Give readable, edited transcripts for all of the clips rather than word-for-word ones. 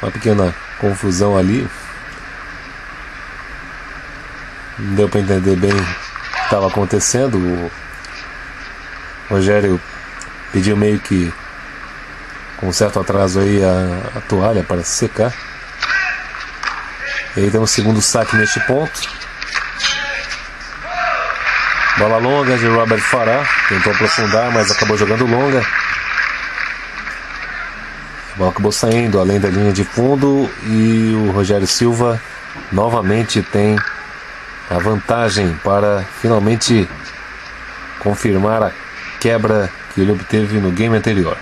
Uma pequena confusão ali. Não deu para entender bem o que estava acontecendo. O Rogério pediu meio que com um certo atraso aí a toalha para se secar. E aí tem um segundo saque neste ponto. Bola longa de Robert Farah. Tentou aprofundar, mas acabou jogando longa. A bola acabou saindo além da linha de fundo. E o Rogério Silva novamente tem a vantagem para finalmente confirmar a quebra que ele obteve no game anterior.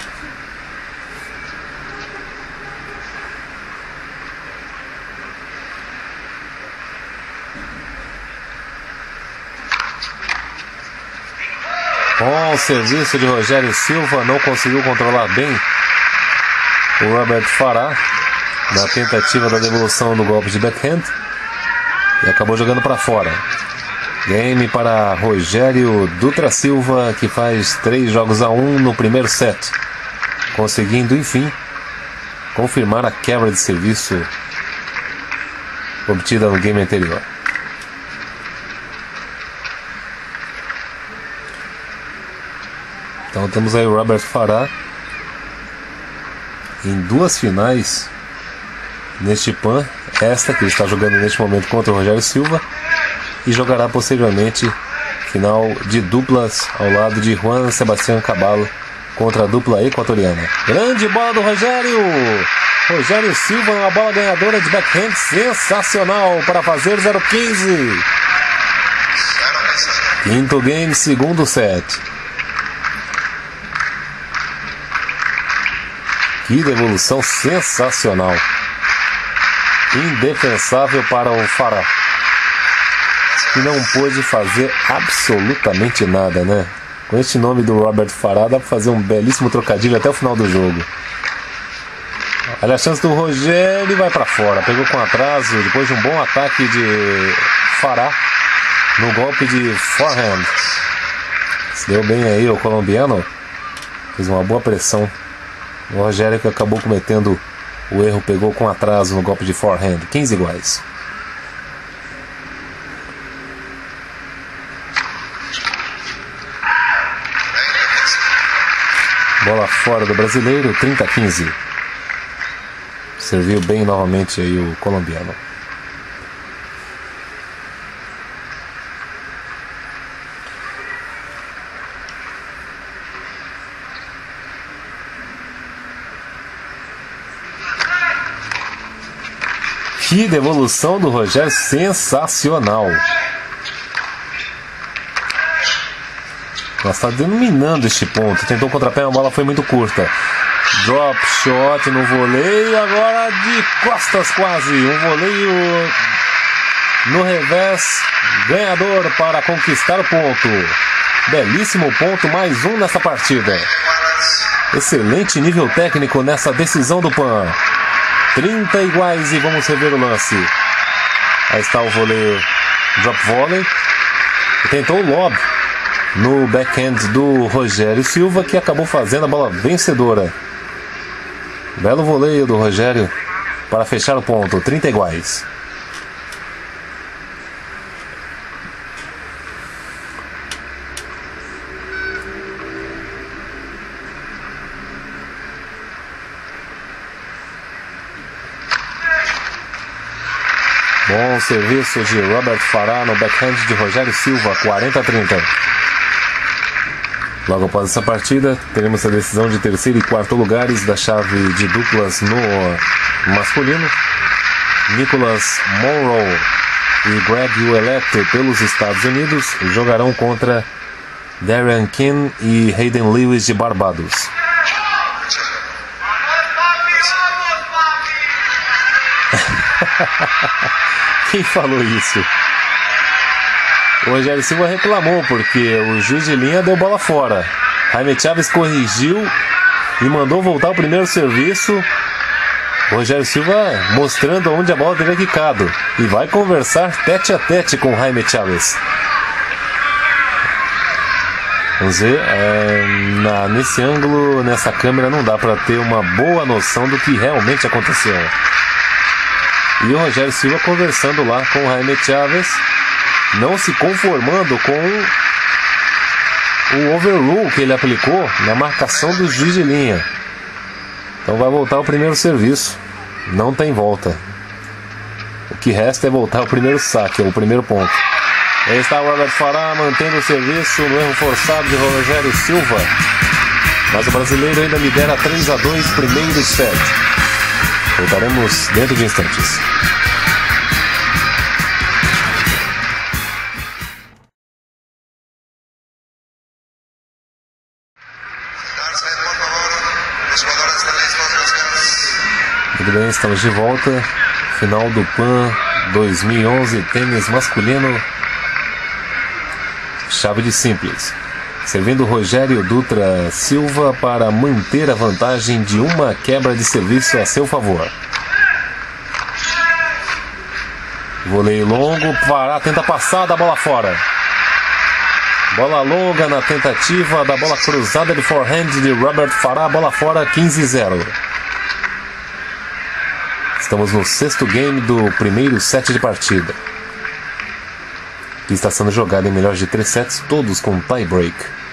Com o serviço de Rogério Silva, não conseguiu controlar bem o Robert Farah na tentativa da devolução do golpe de backhand e acabou jogando para fora. Game para Rogério Dutra Silva, que faz 3-1 no primeiro set, conseguindo enfim confirmar a quebra de serviço obtida no game anterior. Então temos aí o Robert Farah em duas finais neste PAN, esta que ele está jogando neste momento contra o Rogério Silva, e jogará posteriormente final de duplas ao lado de Juan Sebastián Cabal contra a dupla equatoriana. Grande bola do Rogério! Rogério Silva, uma bola ganhadora de backhand sensacional para fazer 0-15. Quinto game, segundo set. Que devolução sensacional. Indefensável para o Farah, que não pôde fazer absolutamente nada, né? Com este nome do Robert Farah dá para fazer um belíssimo trocadilho até o final do jogo. Olha a chance do Rogério, vai para fora. Pegou com atraso depois de um bom ataque de Farah no golpe de forehand. Se deu bem aí o colombiano, fez uma boa pressão. O Rogério, que acabou cometendo o erro, pegou com atraso no golpe de forehand. 15 iguais. Bola fora do brasileiro, 30-15. Serviu bem novamente aí o colombiano. Que devolução do Rogério, sensacional. Nós está dominando este ponto. Tentou o contrapé, a bola foi muito curta. Drop shot no voleio, agora de costas quase. Um voleio no revés, ganhador para conquistar o ponto. Belíssimo ponto, mais um nessa partida. Excelente nível técnico nessa decisão do PAN. 30 iguais e vamos rever o lance. Aí está o voleio, drop volley. Tentou o lob no backhand do Rogério Silva, que acabou fazendo a bola vencedora. Belo voleio do Rogério para fechar o ponto. 30 iguais. Bom serviço de Robert Farah no backhand de Rogério Silva, 40-30. Logo após essa partida, teremos a decisão de terceiro e quarto lugares da chave de duplas no masculino. Nicholas Monroe e Greg Ouellette, pelos Estados Unidos, jogarão contra Darian King e Hayden Lewis, de Barbados. Quem falou isso? O Rogério Silva reclamou porque o juiz de linha deu bola fora. Jaime Chaves corrigiu e mandou voltar o primeiro serviço. O Rogério Silva mostrando onde a bola teria quicado e vai conversar tete a tete com o Jaime Chaves. Vamos ver, nesse ângulo, nessa câmera, não dá para ter uma boa noção do que realmente aconteceu. E o Rogério Silva conversando lá com o Jaime Chaves, não se conformando com o overrule que ele aplicou na marcação do juiz de linha. Então vai voltar o primeiro serviço, não tem volta. O que resta é voltar o primeiro saque, o primeiro ponto. Aí está o Robert Farah mantendo o serviço no erro forçado de Rogério Silva. Mas o brasileiro ainda lidera 3-2, primeiro set. Voltaremos dentro de instantes. Muito bem, estamos de volta. Final do PAN 2011, tênis masculino. Chave de simples. Servindo Rogério Dutra Silva para manter a vantagem de uma quebra de serviço a seu favor. Voleio longo, Farah tenta passar da bola fora. Bola longa na tentativa da bola cruzada de forehand de Robert Farah, bola fora, 15-0. Estamos no sexto game do primeiro set de partida, que está sendo jogado em melhores de 3 sets, todos com tie break.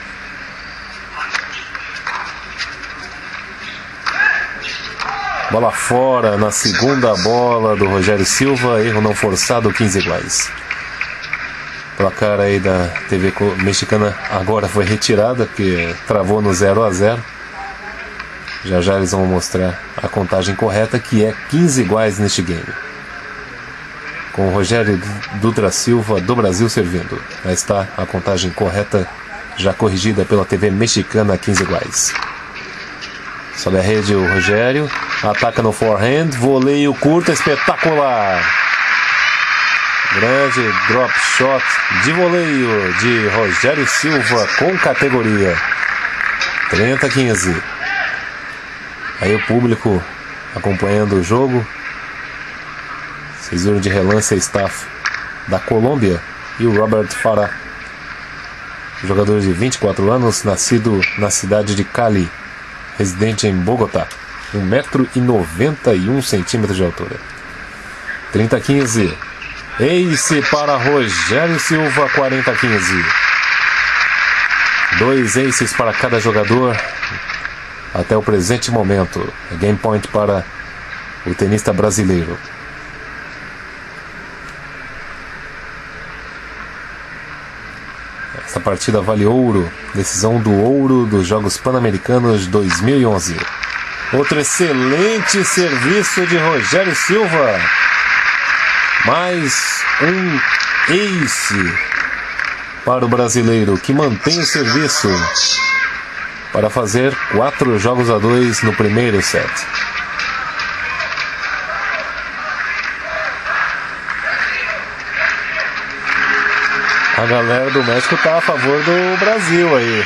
Bola fora na segunda bola do Rogério Silva, erro não forçado, 15 iguais. Placar aí da TV mexicana agora foi retirada, porque travou no 0-0. Já já eles vão mostrar a contagem correta, que é 15 iguais neste game. Com o Rogério Dutra Silva do Brasil servindo. Aí está a contagem correta, já corrigida pela TV mexicana, 15 iguais. Sobe a rede o Rogério, ataca no forehand, voleio curto, espetacular. Grande drop shot de voleio de Rogério Silva com categoria. 30-15. Aí o público acompanhando o jogo. Vocês viram de relance a staff da Colômbia e o Robert Farah, jogador de 24 anos, nascido na cidade de Cali, residente em Bogotá, 1,91 m de altura. 30-15. Ace para Rogério Silva, 40-15. 2 aces para cada jogador até o presente momento. Game point para o tenista brasileiro. Essa partida vale ouro, decisão do ouro dos Jogos Pan-Americanos 2011. Outro excelente serviço de Rogério Silva. Mais um ace para o brasileiro, que mantém o serviço para fazer 4-2 no primeiro set. A galera do México está a favor do Brasil aí.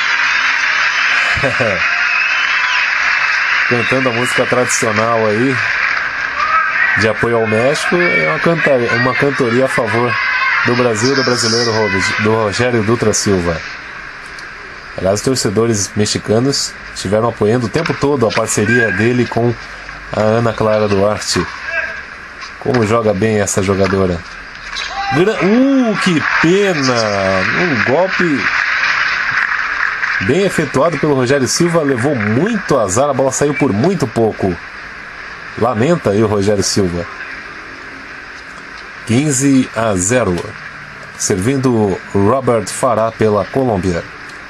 Cantando a música tradicional aí de apoio ao México. É uma cantoria a favor do Brasil, do brasileiro, do Rogério Dutra Silva. Aliás, os torcedores mexicanos estiveram apoiando o tempo todo a parceria dele com a Ana Clara Duarte. Como joga bem essa jogadora. Que pena! Um golpe bem efetuado pelo Rogério Silva, levou muito azar, a bola saiu por muito pouco. Lamenta aí o Rogério Silva. 15-0. Servindo Robert Farah pela Colômbia.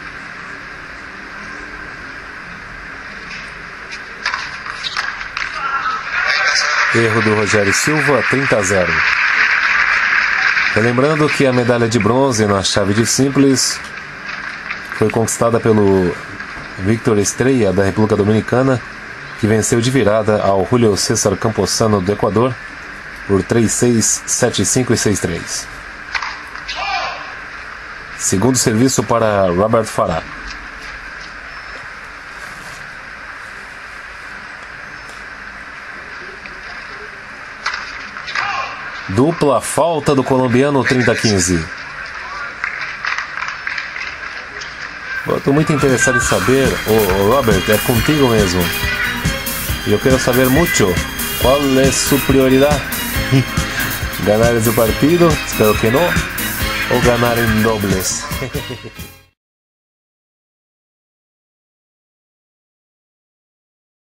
Erro do Rogério Silva, 30-0. Lembrando que a medalha de bronze na chave de simples foi conquistada pelo Victor Estrella, da República Dominicana, que venceu de virada ao Julio César Camposano, do Equador, por 3-6, 7-5 e 6-3. Segundo serviço para Robert Farah. Dupla falta do colombiano, 30-15. Eu estou muito interessado em saber, Robert, é contigo mesmo. Eu quero saber muito qual é sua prioridade. Ganar esse partido, espero que não, ou ganar em dobles.